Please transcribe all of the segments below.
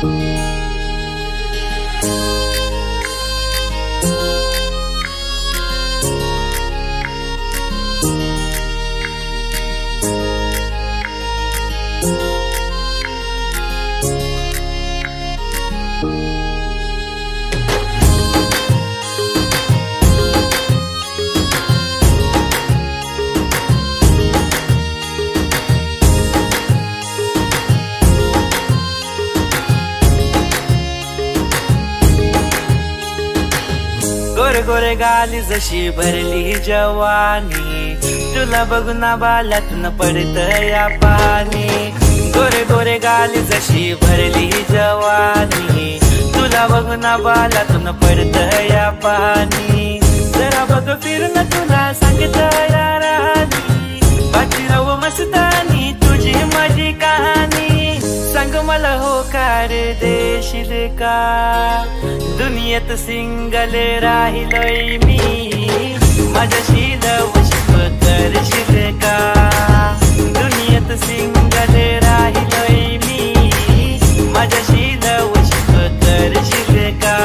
गोरे गोरे गाली जशी भरली जवानी, तुला बघून बाल्यातून पडत या पाणी। गोरे गोरे गाली जशी भरली जवानी, तुला बघून बाल्यातून पडत या पाणी। जरा बघ फिरून तुला सांगत या राणी, बाजीराव मस्तानी तुझी माझी कहाणी। सांग मला होकार देशील का, दुनियेत सिंगल राहिलोय मी, माझ्याशी लवशिप करशील का। दुनियेत सिंगल राहिलोय मी, माझ्याशी लवशिप करशील का।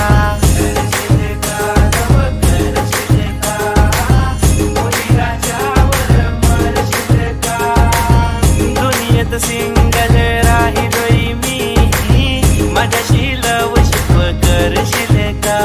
दुनियेत सिंगल राहिलोय मी, माझ्याशी लवशिप करशील का।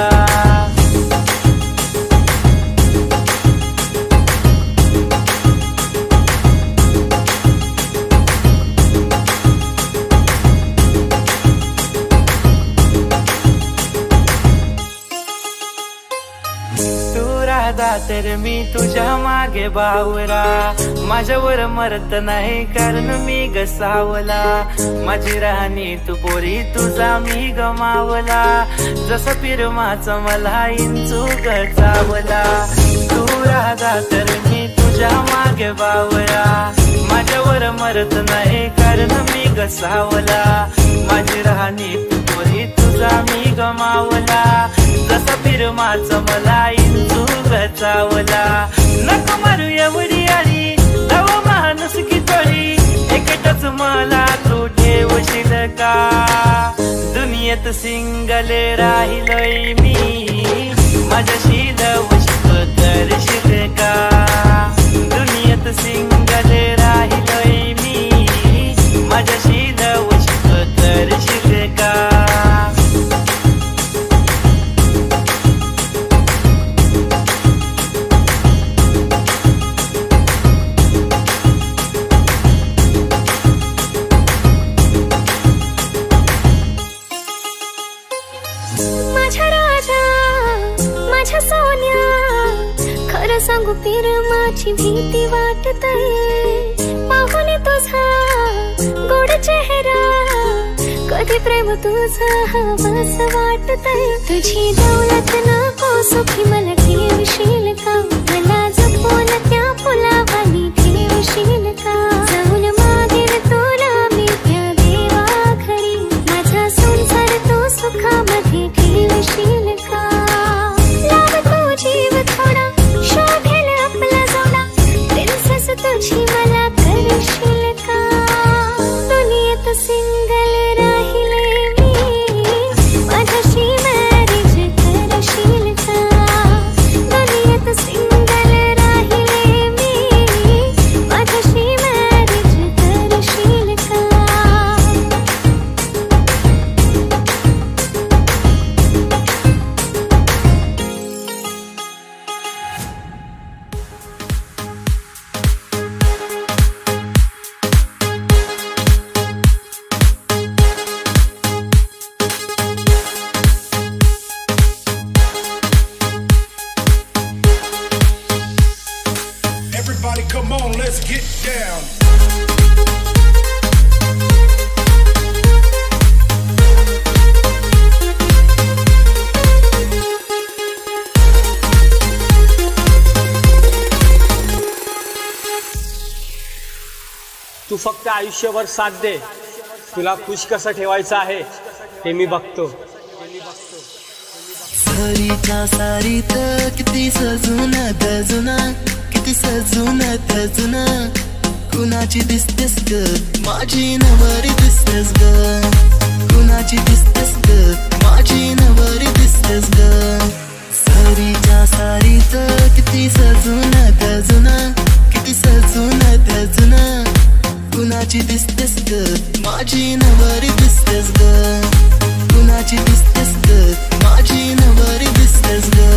तर मी तुझ्या मागे बावरा, माझ्यावर मरत नाही कारण मी गसावला। माझी राणी तू पोरी तुझा मी गमावला, जसं पिरमाचं मला इंचू गचावला। तू राधा तर मी तुझ्या मागे बावरा, माझ्यावर मरत नाही कारण मी गसावला। माझी राणी तू पोरी तुझा मी गमावला, जसं पिरमाचं मला इंचू गचावला। नको मारू एवढी आली तव माणूस की तोडी, एकटच मला तू ठेवशील का। दुनियेत सिंगल राहिलोय मी, माझ्याशी लवशिप करशील का। दुनियेत सिंगल राहिलोय मी, माझ्याशी लवशिप करशील का। सांगू पिरमाची भीती वाटतय, पाहुणे तुझा गोड चेहरा, कधी प्रेम तुझा हवस वाटतय। तुझी दौलत नको सुखी मला ठेवशील का, मला जपून त्या फुलावानी ठेवशील का। जाऊन मागेल तुला मी त्या देवा घरी, माझा संसार तू सुखामध्ये ठेवशील का। लाव तू जीव थोडा, शोभेल आपला जोडा, प्रिन्सेस तुझी मला करशील का। दुनियेत सिंगल राहिले मी, माझ्याशी मॅरेज करशील का। दुनियेत सिंगल राहिले मी, माझ्याशी मॅरेज करशील का। Everybody come on, let's get down. तू फक्त आयुष्यभर साथ दे, तुला खुश कसं ठेवायचं आहे ते मी बघतो। सारीच्या सारीत किती सजून दजुना, किती सजून दजुना, कुणाची दिसतेस ग माझी नवरी दिसतेस ग, कुणाची नवरी दिसतेस ग, कुणाची दिसतेस ग, माझी नवरी दिसतेस ग.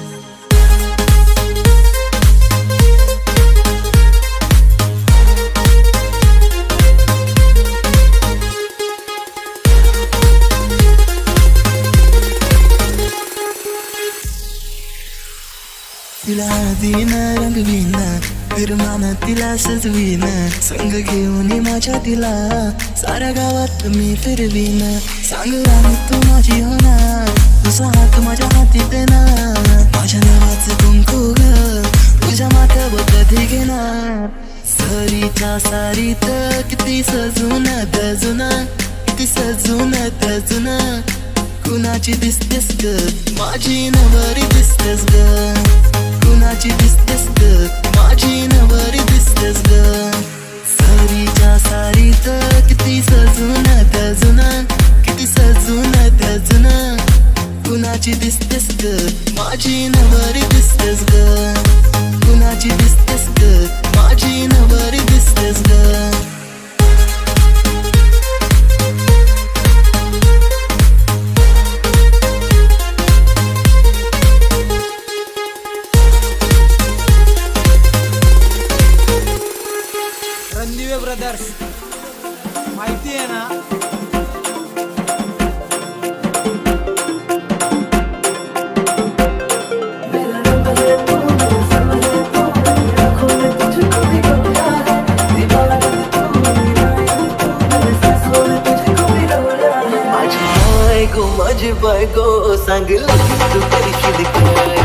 तिला हळदीनं रंगवीनं, फिरमानं तिला सजवीनं, संग घेऊन माझ्या तिला साऱ्या गावात मी फिरवीन. सांग राणी तू माझी होणार, तुझा हात माझ्या हाती देणार, माझ्या नावाचं कुंकू ग तुझ्या माथ्यावर कधी घेणार. सरीच्या सारीत किती सजून दजून, किती सजून दजून, कुणाची दिसतेस ग, माझी नवरी दिसतेस ग, कुणाची दिसतेस ग, माझी नवरी दिसतेस ग. सरीच्या सारीत किती सजून दजून, किती सजून दजून, कुणाची दिसतेस ग, माझी नवरी दिसतेस ग, कुणाची दिसतेस ग, माझी नवरी दिसतेस ग. रणदिवे ब्रदर्स माहिती आहे ना. माझी बायको सांगेल तू करशील काय.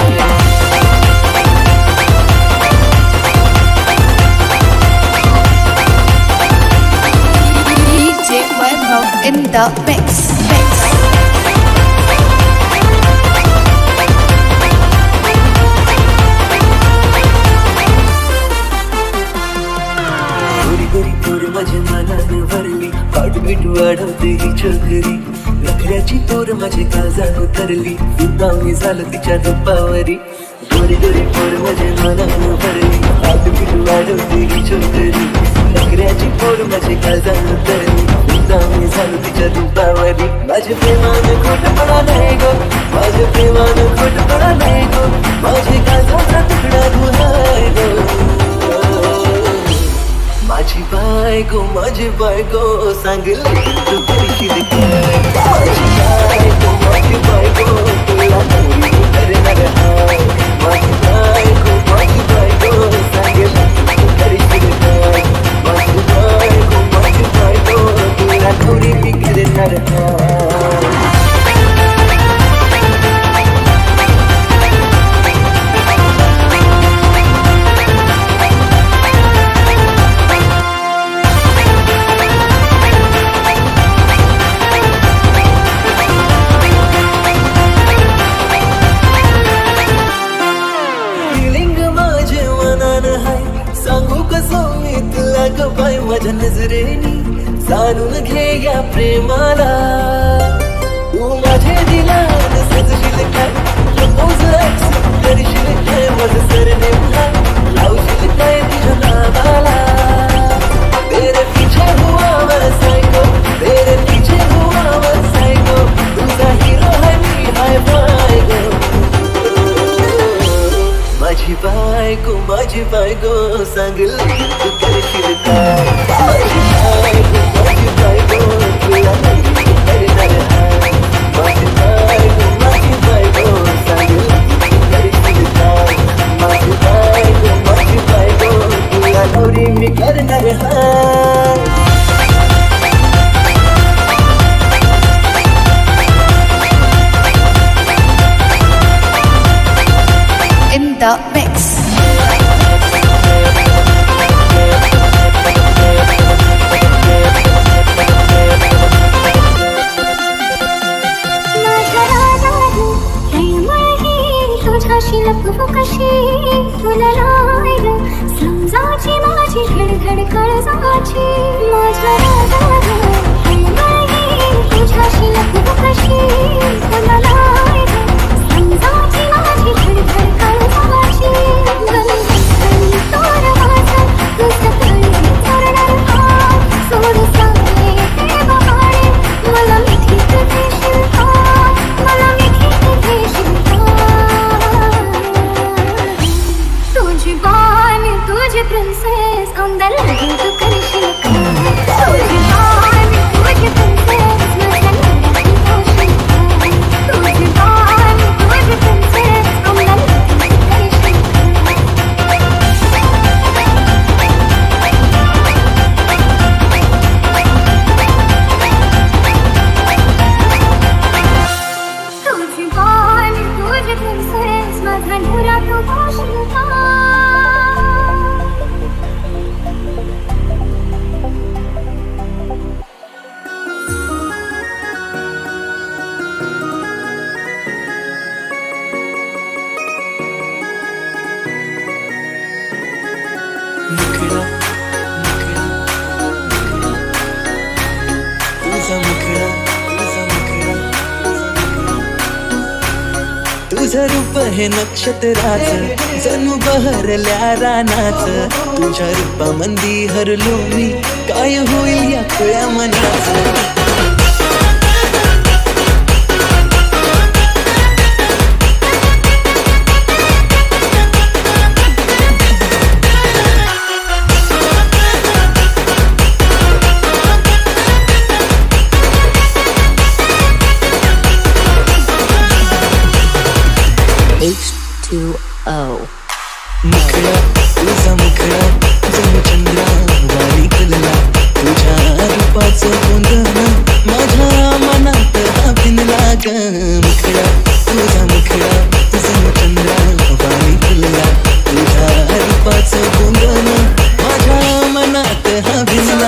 In the mix. गोरी गोरी तोर माझ्या मनानं भरली, पाठबीट वाढवते ही चोकरी, नखऱ्याची तोर माझे काळजात उतरली, सुद्धा मी झालं तिच्या रूपावरी. गोरी गोरी तोर माझ्या मनानं भरली, पाठबीट वाढवते ही चोकरी, नखऱ्याची तोर माझे काळजात उतरली, मी झालो तिच्या रूपावरी. माझे प्रेमानं खोटपणा नाही गो, माझे प्रेमानं खोटपणा नाही गो, माझे काळजाचा तुकडा तू हाय गो. माझी बायको सांगेल तू करशील काय. माझी बायको तुला नवरी करणार हाय. माझी बायको सांगेल तू करशील काय. माझी बायको तुला नवरी करणार हाय. माझ्या नजरेनी जाणून घे या प्रेमाला, तू माझे दिलान सजशील काय, प्रपोज ऍक्सेप्ट करशील काय, माझं सरनेम लावशील काय तुझ्या नावाला. तेरे पीछे हुआ मैं सायको, तेरे पीछे हुआ मैं सायको, तुझा हिरो है मी हाय बाय गो. माझी बायको सांगेल तू करशील काय. माझी बायको तुला नवरी करणार हाय. माझी बायको सांगेल तू करशील काय. माझी तुझं रूप हे नक्षत्राचं जणू बहरल्या रानाचं तुझ्या रूपामंदी हरलो मी काय होईल या खुळ्या मनाचं H2O मुखडा तुझा मुखडा जणू चंद्रा वारी कलला तुझ्या रूपाचं गोंधळ माझ्या मनात हा भिनला ग मुखडा तुझा मुखडा जणू चंद्रा वारी कलला तुझ्या रूपाचं गोंधळ माझ्या मनात हा भिनला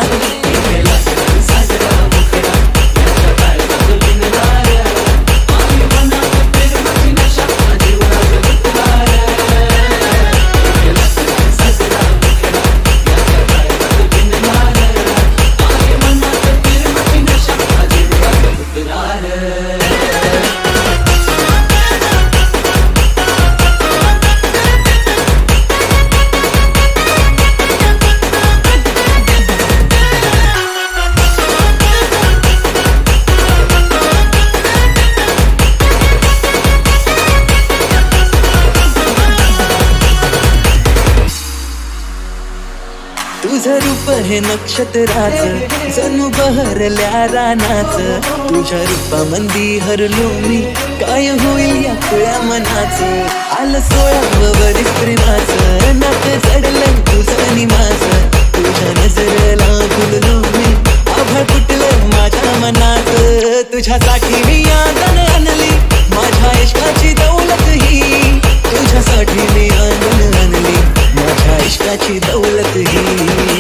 तुझं रूप हे नक्षत्राचं जणू बहरल्या रानाचं तुझ्या रूपामंदी हरलो मी काय होईल या खुळ्या मनाचं आलं 16 वरीस प्रेमाचं नातं जडलं तुझं आणि माझं तुझ्या नजरेला फुललो मी आभाळ फुटलं माझ्या मनात तुझ्यासाठी मी आंगण आणली माझ्या इश्काची दौलत ही तुझ्यासाठी मी आंगण आणली माझ्या इश्काची दौलत ही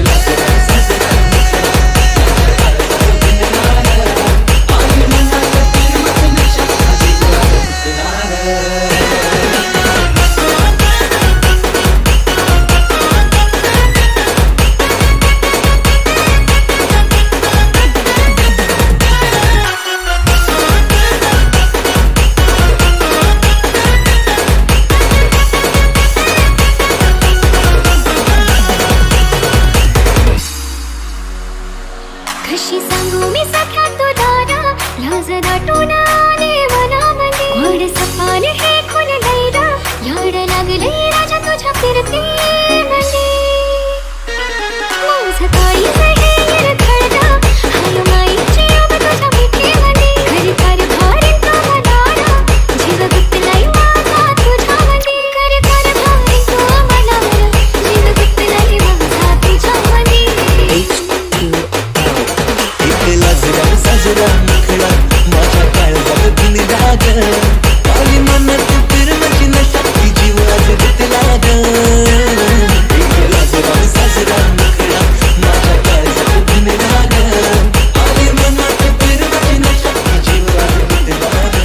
कशी सांगू मी सख्या तुला लाज दाटून आले मनामध्ये गोड सपान हे खुल गैरा लाड लागले राजा तुझ्या फिरते मध्ये माझं काळीच हे रखडला हाय माईची अब तुझ्या मिठीमध्ये घरी कारभार तो मनाला जीव गुंतलाय माझा तुझ्यामध्ये घरी कारभार तो मनाला जीव गुंतलाय माझा तुझ्यामध्ये साजरा मुखडा माझ्या काळजात भिनला ग काळी मनात फिरण्याची नशा ती जीव आज गुंतला ग साजरा मुखडा माझ्या काळजात भिनला ग काळी मनात फिरण्याची नशा ती जीव आज गुंतला ग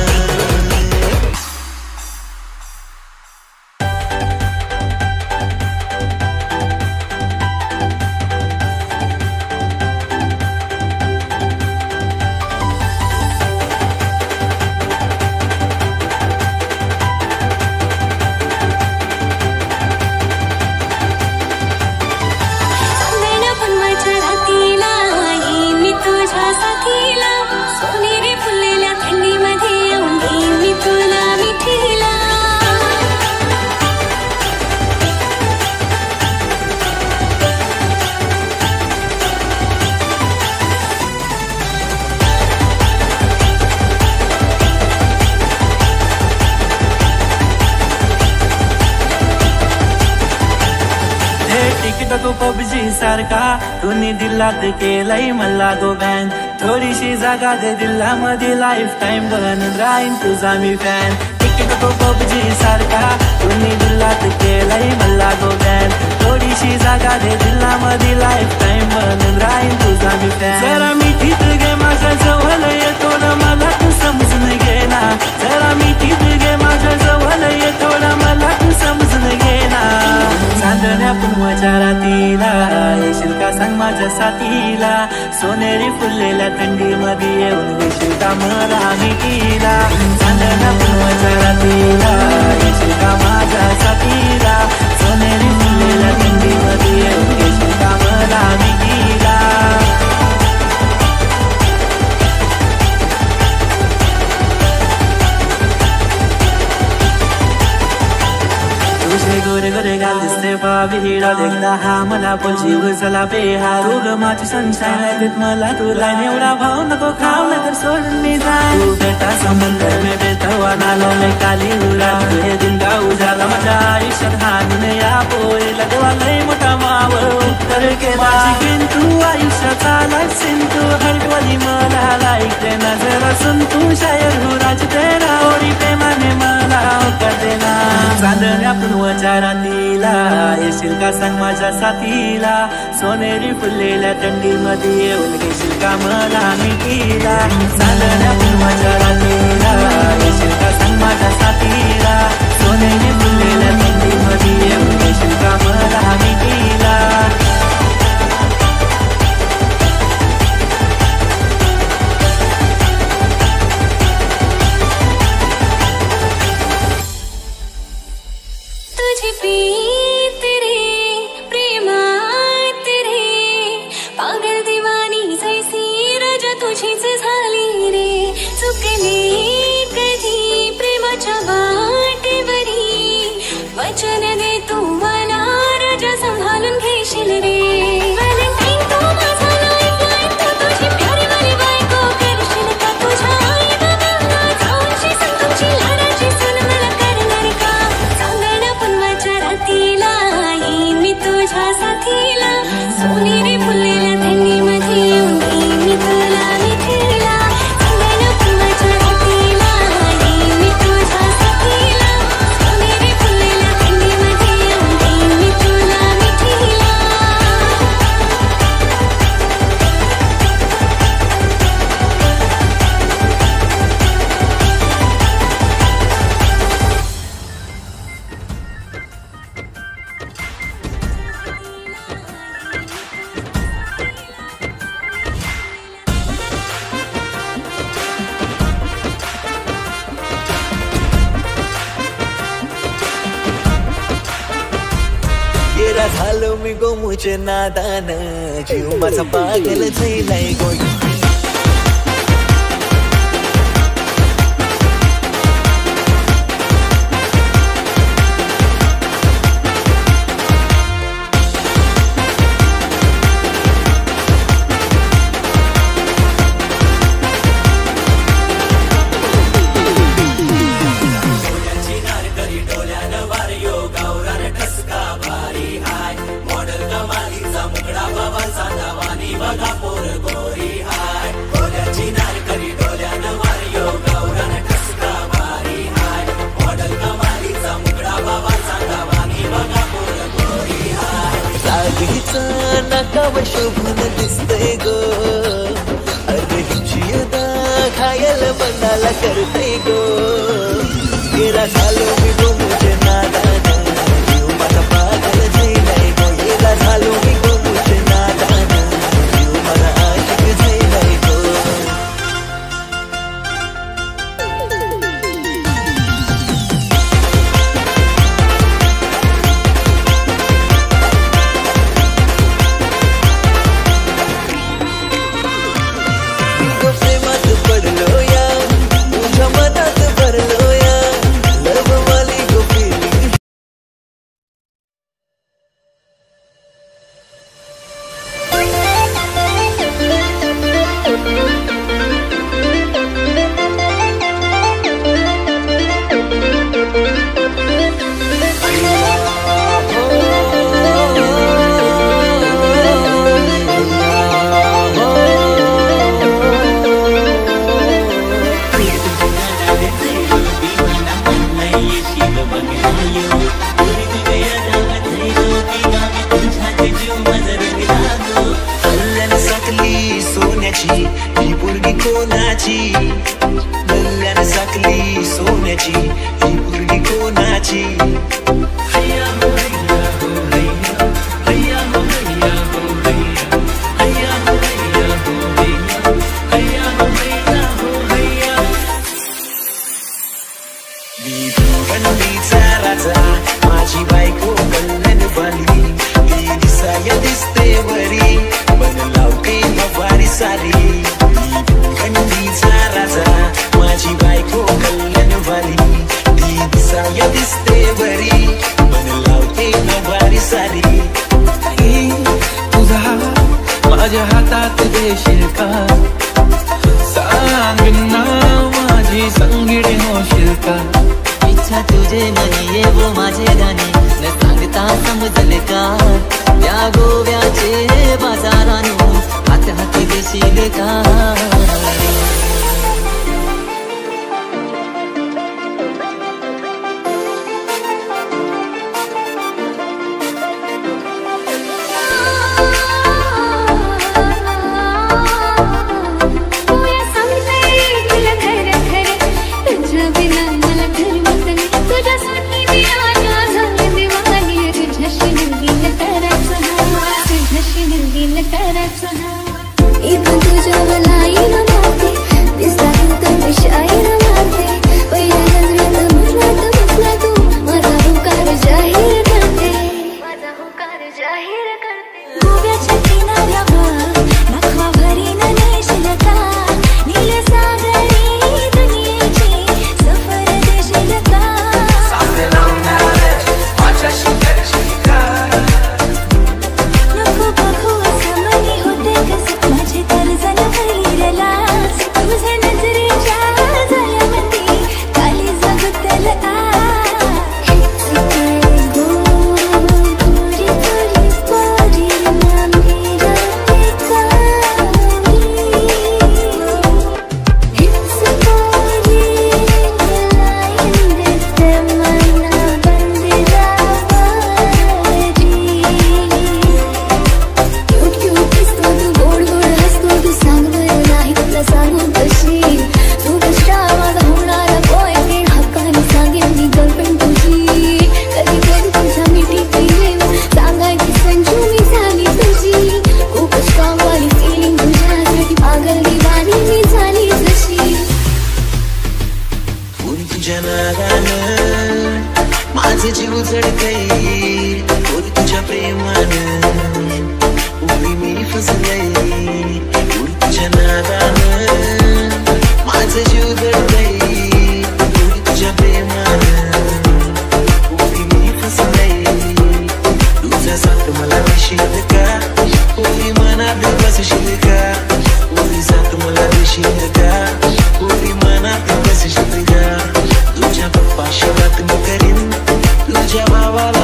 तो पबजी सारखा तुम्ही दिलात केलंय मला गो बॅन थोडीशी जागा दे दिल्लामध्ये लाईफ टाइम बनून राहीन तुझा मी फॅन तिकीट तो पबजी सारखा तुम्ही दिलात केलंय मला गो बॅन थोडीशी जागा दे दिल्लामध्ये लाईफ टाइम बनून राहीन तुझा मी फॅन जरा मिठीत घे माझ्या जवळ येतो ना मला तू समजून घे ना जरा मिठीत घे माझ्या जवळ येतो ना मला तू समजून घे ना चांदण्या पण माझ्या रातीला येशील का सांग माझ्या साथीला सोनेरी फुल फुललेल्या थंडीमध्ये येऊन घेशील का मला मिठीला चांदण्या पूर्वाच्या रात्रीला येशील का माझ्या साथीला सोनेरी फुललेल्या थंडीमध्ये येऊन घेशील का मला मिठीला तुझे गोरे गोरे गाल दिसते बाबी हिडा देखता हा मला पण जीव झाला बेहार रोग माझी सनशाईन ऐकत मला तुला एवढा भाव नको खाव न तर सोडून मी जाय तू बेटा समंदर में बेतवा नालो में काली उरा हे दिन का उजाला माझ्या आयुष्यात हा दुनिया पोरी लगवा लय मोठा माव उत्तर के माझी तू आयुष्याचा लाईन तू हरवाली मला लाईक ना जरा सुन तू शायर हो राज तेरा ओरी प्रेमाने मला कर देना चांदण्या पूर्वच्या रात्रीला येशील का सांग माझ्या साथीला सोनेरी फुललेल्या थंडीमध्ये येऊन घेशील का मला मिठीला चांदण्या पूर्वच्या रात्रीला येशील का सांग माझ्या साथीला सोनेरी फुललेल्या थंडीमध्ये येऊन घेशील का मला मिठीला वचन दे तू मला राजा संभाळून घेशील रे व्हॅलेंटाईन तू माझा लाईफलाईन तू तुझी प्यारीवाली बायको करशील का तुझ्या आई बाबांना जाऊनशी संतोषी लाडाची सून मला करणार का चांदण्या पूर्वाच्या रात्रीला येईन मी तुझ्या साथीला सोनेरी फुललेल्या थंडीमध्ये येऊन घेईन मी तुला मिठीला चांदण्या पूर्वाच्या रात्रीला येईन मी तुझ्या साथीला सोनेरी फुललेल्या थंडीमध्ये येऊन घेईन मी तुला मिठीला गेला झालो मी गोमुचे नादान जीव माझा पागल झालाय गो नकाव शोभून दिसतय गो अरे हिची अदा खायल मनाला करते गो गेला झालो मी गोमुचे नादान जीव माझा पागल झालाय गो गेला झालो मी गोमुचे नादान जीव माझा आशिक झालाय गो प्रेमात पडलो या तुझ्या मनात भरलो या लव वाली गोपी ही पोरगी कोणाची गल्ल्यान साकली सोन्याची ही पोरगी कोणाची माझे जीव जडतय तुझ्या प्रेमानं उभी मी फसलय तुझ्या नादानं माझे जीव जडतय तुझ्या प्रेमानं उभी मी फसलय तुझा साथ मला देशील का उभी मनात बसशील का उभी साथ मला देशील का उभी मनात बसशील का तुझ्या पप्पाशी बात मी करीन तुझ्या भावाला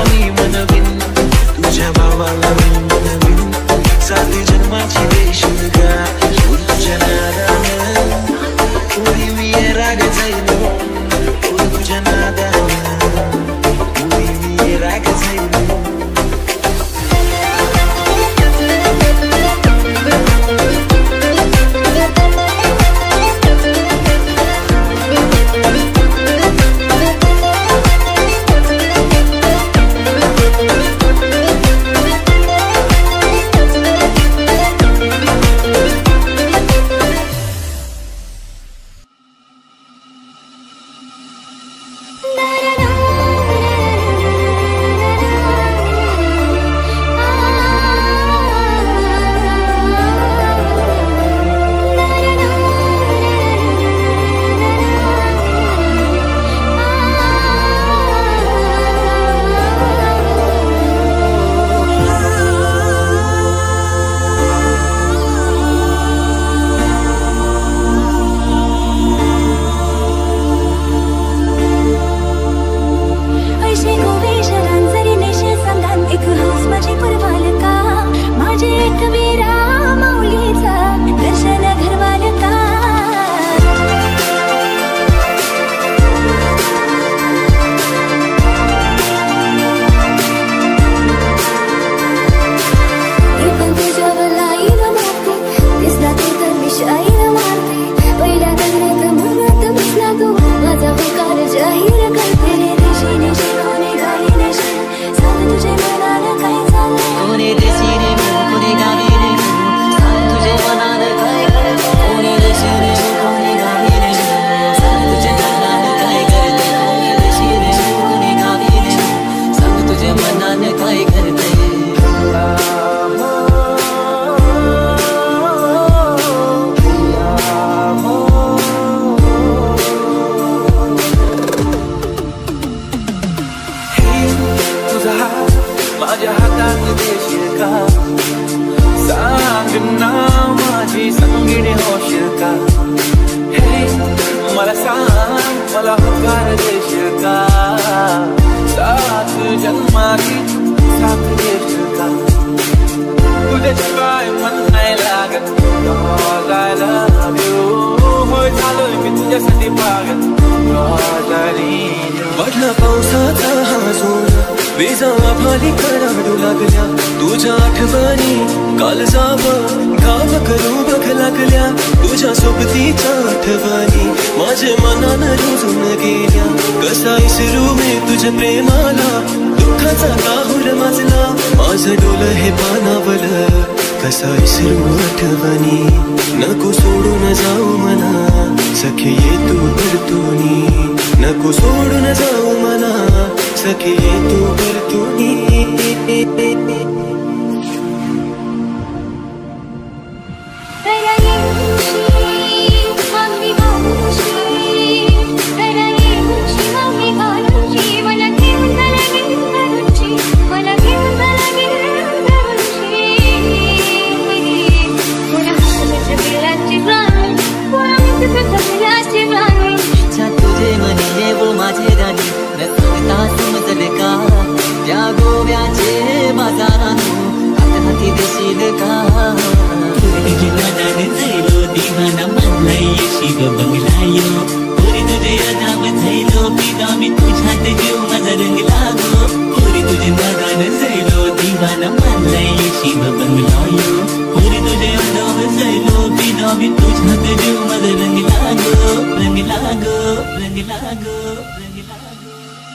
मालिका रडू लागल्या तुझ्या आठवणी काल जावं गाव करू बघ लागल्या तुझ्या सोबतीच्या आठवणी माझे मनानं रुजून गेल्या कसा विसरू मी तुझ्या प्रेमाला दुःखाचा काहूर माजला माझं डोलं हे पानावलं कसा विसरू आठवणी नको सोडून जाऊ मना सखे ये तू परतूनी नको सोडून जाऊ मना सखे ये तू परतूनी तुझे म्हणे वो माझे राणी रस्ता समजले का त्या गोव्याचे बाजारानो हात हाती देशील का तुझी मनाने झैलो दिवाना म्हणलाय शिव बंगलायो पुरी तुझे अदाब झैलो पिदा मी तुझ्यात जीव माझा रंगला गो पुरी तुझे मनाने झैलो दिवाना म्हणलाय शिव बंगलायो पुरी तुझे अदाब झैलो पिदा मी तुझ्यात जीव माझा रंगला गो रंगला गो रंगला गो रंगला गो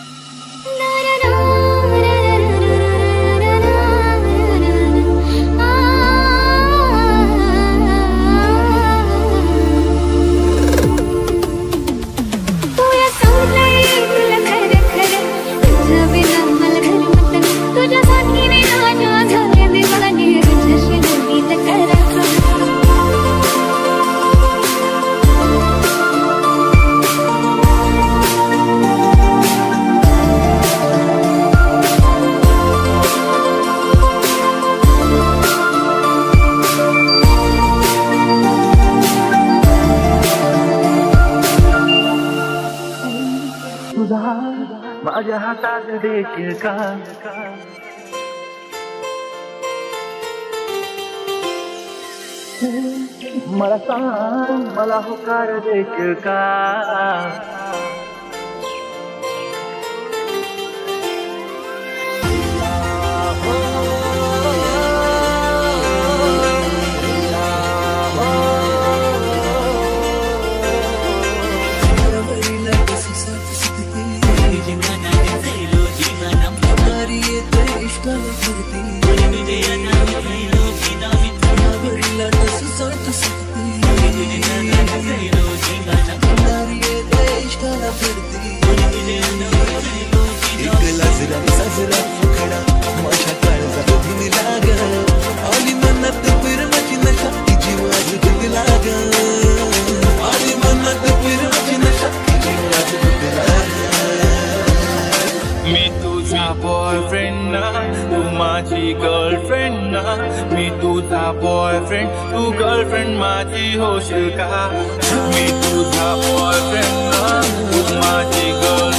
माझ्या हातात देखील का मला सांग मला होकार देखील का बॉयफ्रेंड ना तू माझी गर्लफ्रेंड ना मी तुझा बॉयफ्रेंड तू गर्लफ्रेंड माझी होशील का मी तुझा बॉयफ्रेंड ना तू माझी गर्ल